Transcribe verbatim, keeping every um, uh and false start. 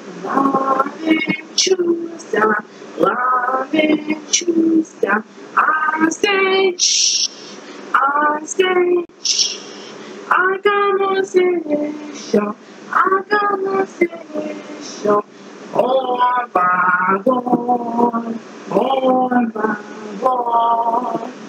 Love and choose down, love and choose down. I say shh, I say shh. I got no solution, I got no solution. Oh, by God, oh, by God.